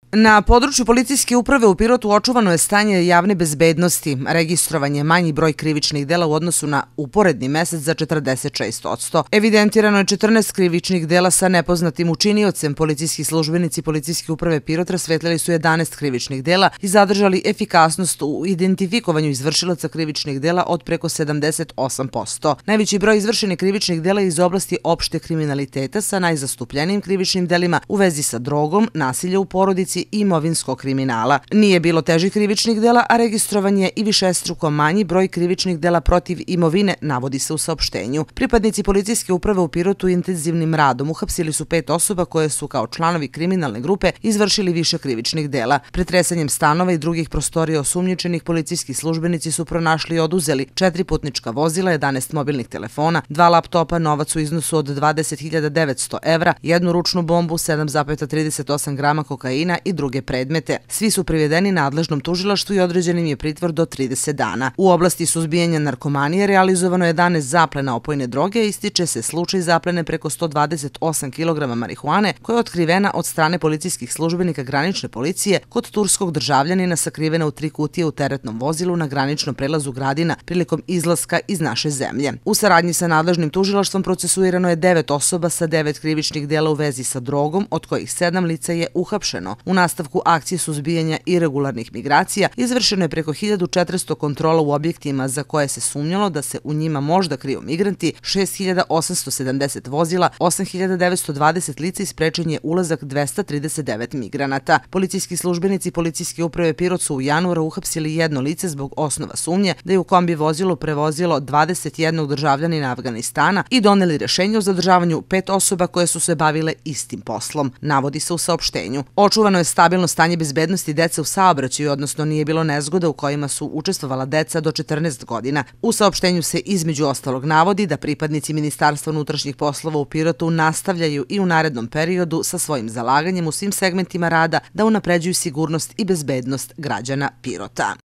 Na području policijske uprave u Pirotu očuvano je stanje javne bezbednosti. Registrovan je manji broj krivičnih dela u odnosu na uporedni mesec za 46%. Evidentirano je 14 krivičnih dela sa nepoznatim učiniocem. Policijski službenici policijske uprave Pirot rasvetljali su 11 krivičnih dela i zadržali efikasnost u identifikovanju izvršilaca krivičnih dela od preko 78%. Najveći broj izvršenih krivičnih dela iz oblasti opšte kriminaliteta sa najzastupljenijim krivičnim delima u vezi sa drogom, nasilje u porodici i imovinskog kriminala. Nije bilo težih krivičnih dela, a registrovan je i višestruko manji broj krivičnih dela protiv imovine, navodi se u saopštenju. Pripadnici policijske uprave u Pirotu intenzivnim radom uhapsili su 5 osoba koje su kao članovi kriminalne grupe izvršili više krivičnih dela. Pretresanjem stanova i drugih prostorija osumnjičenih policijski službenici su pronašli i oduzeli 4 putnička vozila, 11 mobilnih telefona, 2 laptopa, novac u iznosu od 20.900 evra, jednu ručnu bombu, 7,38 grama kokaina i druge predmete. Svi su privedeni nadležnom tužilaštvu i određen im je pritvor do 30 dana. U oblasti suzbijanja narkomanije realizovano je 11 zaplena opojne droge, ističe se slučaj zaplene preko 128 kg marihuane koja je otkrivena od strane policijskih službenika granične policije kod turskog državljanina sakrivena u 3 kutije u teretnom vozilu na graničnom prelazu Gradina prilikom izlaska iz naše zemlje. U saradnji sa nadležnim tužilaštvom procesuirano je 9 osoba sa 9 krivičnih dela u vezi sa drogom, od kojih 7 lica je uhapšeno. U nastavku akcije suzbijanja irregularnih migracija izvršeno je preko 1400 kontrola u objektima za koje se sumnjalo da se u njima možda kriju migranti, 6870 vozila, 8920 lica i sprečen je ulazak 239 migranata. Policijski službenici policijske uprave Pirot su u januaru uhapsili jedno lice zbog osnova sumnje da je u kombi vozilu prevozilo 21 državljanina Afganistana i doneli rešenje o zadržavanju 5 osoba koje su se bavile istim poslom, navodi se u saopštenju. Očuvano je stabilno stanje bezbednosti dece u saobraćaju, odnosno nije bilo nezgoda u kojima su učestvovala deca do 14 godina. U saopštenju se između ostalog navodi da pripadnici Ministarstva unutrašnjih poslova u Pirotu nastavljaju i u narednom periodu sa svojim zalaganjem u svim segmentima rada da unapređuju sigurnost i bezbednost građana Pirota.